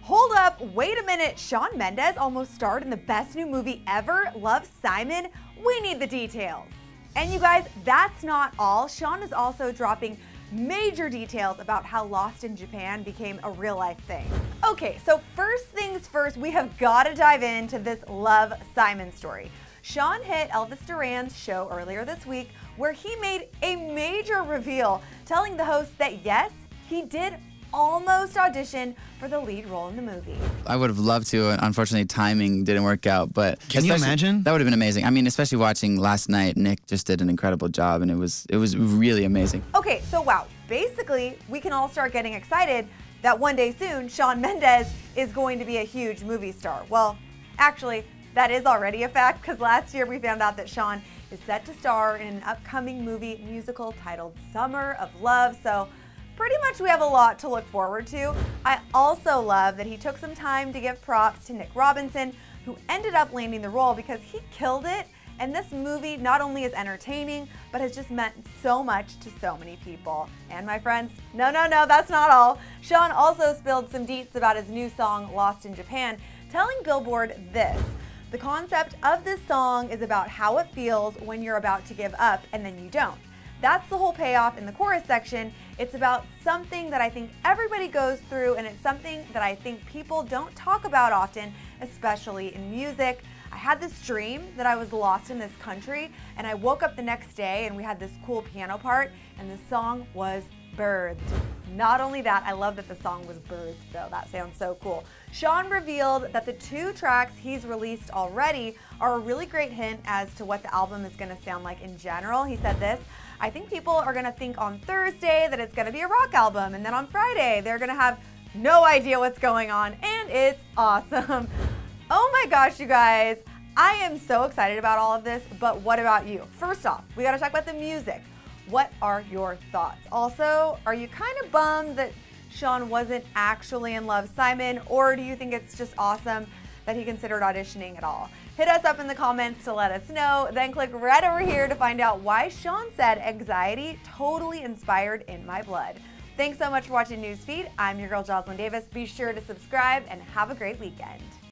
Hold up, wait a minute. Shawn Mendes almost starred in the best new movie ever, Love, Simon? We need the details. And you guys, that's not all. Shawn is also dropping major details about how Lost in Japan became a real life thing. Okay, so first things first, we have got to dive into this Love, Simon story. Shawn hit Elvis Duran's show earlier this week where he made a major reveal, telling the host that yes, he did almost audition for the lead role in the movie. I would have loved to. Unfortunately, timing didn't work out, but can you imagine? That would have been amazing. I mean, especially watching last night, Nick just did an incredible job, and it was really amazing. Okay, so wow, basically, we can all start getting excited that one day soon, Shawn Mendes is going to be a huge movie star. Well, actually, that is already a fact, because last year we found out that Shawn is set to star in an upcoming movie musical titled Summer of Love, so pretty much we have a lot to look forward to. I also love that he took some time to give props to Nick Robinson, who ended up landing the role because he killed it, and this movie not only is entertaining, but has just meant so much to so many people. And my friends, no, that's not all. Shawn also spilled some deets about his new song, Lost in Japan, telling Billboard this: the concept of this song is about how it feels when you're about to give up and then you don't. That's the whole payoff in the chorus section. It's about something that I think everybody goes through, and it's something that I think people don't talk about often, especially in music. I had this dream that I was lost in this country, and I woke up the next day and we had this cool piano part, and the song was birthed. Not only that, I love that the song was birthed though. That sounds so cool. Shawn revealed that the 2 tracks he's released already are a really great hint as to what the album is going to sound like in general. He said this: I think people are going to think on Thursday that it's going to be a rock album, and then on Friday they're going to have no idea what's going on, and it's awesome. Oh my gosh, you guys, I am so excited about all of this, but what about you? First off, we got to talk about the music. What are your thoughts? Also, are you kind of bummed that Shawn wasn't actually in Love, Simon, or do you think it's just awesome that he considered auditioning at all? Hit us up in the comments to let us know, then click right over here to find out why Shawn said anxiety totally inspired In My Blood. Thanks so much for watching Newsfeed. I'm your girl Jocelyn Davis. Be sure to subscribe and have a great weekend.